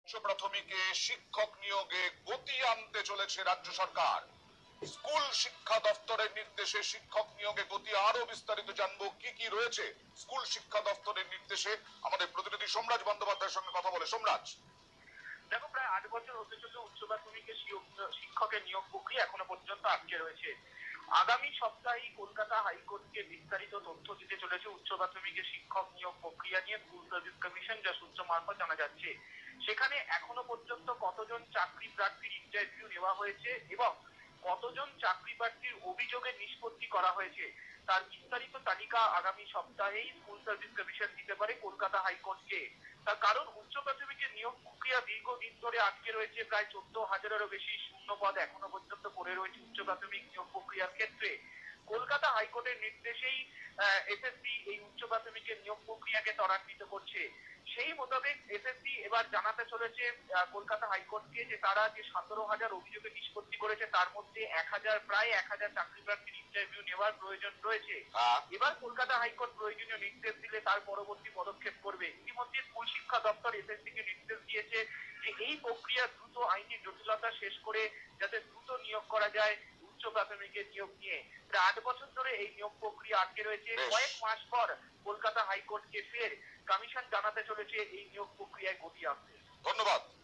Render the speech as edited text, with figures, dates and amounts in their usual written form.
উচ্চ প্রাথমিকে শিক্ষক নিয়োগে গতি আনতে চলেছে রাজ্য সরকার। স্কুল শিক্ষা দপ্তরের নির্দেশে শিক্ষক নিয়োগে গতি আরো বিস্তারিত জানবো কি কি রয়েছে স্কুল শিক্ষা দপ্তরের নির্দেশে। আমাদের প্রতিনিধি সোমরাজ বন্দ্যোপাধ্যায়ের সঙ্গে কথা বলে। সোমরাজ, দেখো, প্রায় 8 বছর হতে চলছে উচ্চ প্রাথমিকের শিক্ষকের নিয়োগ প্রক্রিয়া এখনো পর্যন্ত আটকে রয়েছে। আগামী সপ্তাহে কলকাতা হাইকোর্টকে বিস্তারিত তথ্য দিতে চলেছে উচ্চ প্রাথমিকের শিক্ষক নিয়োগ প্রক্রিয়া নিয়ে স্কুল সার্ভিস কমিশন, যা সূত্র মারফত জানা যাচ্ছে। সেখানে এখনো পর্যন্ত কতজন চাকরি প্রার্থীর ইন্টারভিউ নেওয়া হয়েছে এবং কতজন চাকরি প্রার্থীর অভিযোগের নিষ্পত্তি করা হয়েছে তার বিস্তারিত তালিকা আগামী সপ্তাহেই স্কুল সার্ভিস কমিশন দিতে পারে কলকাতা হাইকোর্টকে। তার কারণ, উচ্চ প্রাথমিকের নিয়োগ প্রক্রিয়া দীর্ঘদিন ধরে আটকে রয়েছে। প্রায় 14,000-এরও বেশি শূন্য পদ এখনো পর্যন্ত পড়ে রয়েছে উচ্চ প্রাথমিক নিয়োগ প্রক্রিয়ার ক্ষেত্রে। কলকাতা হাইকোর্টের নির্দেশেই এসএসসি এই উচ্চ প্রাথমিকের নিয়োগ প্রক্রিয়াকে ত্বরান্বিত করছে। সেই মোতাবেক এসএসসি এবার জানাতে চলেছে কলকাতা হাইকোর্টকে যে তারা যে 17,000 অভিযোগের নিষ্পত্তি করেছে তার মধ্যে প্রায় 1,000 চাকরি প্রার্থীর ইন্টারভিউ নেওয়ার প্রয়োজন রয়েছে। এবার কলকাতা হাইকোর্ট প্রয়োজনীয় নির্দেশ দিলে তার পরবর্তী পদক্ষেপ করবে। ইতিমধ্যে স্কুল শিক্ষা দপ্তর এসএসসি কে নির্দেশ দিয়েছে যে এই প্রক্রিয়া দ্রুত আইনি জটিলতা শেষ করে যাতে দ্রুত নিয়োগ করা যায় উচ্চ প্রাথমিকের নিয়োগ নিয়ে। প্রায় 8 বছর ধরে এই নিয়োগ প্রক্রিয়া আটকে রয়েছে। কয়েক মাস পর কলকাতা হাইকোর্টকে ফের কমিশন জানাতে চলেছে এই নিয়োগ প্রক্রিয়ায় গতি আনতে। ধন্যবাদ।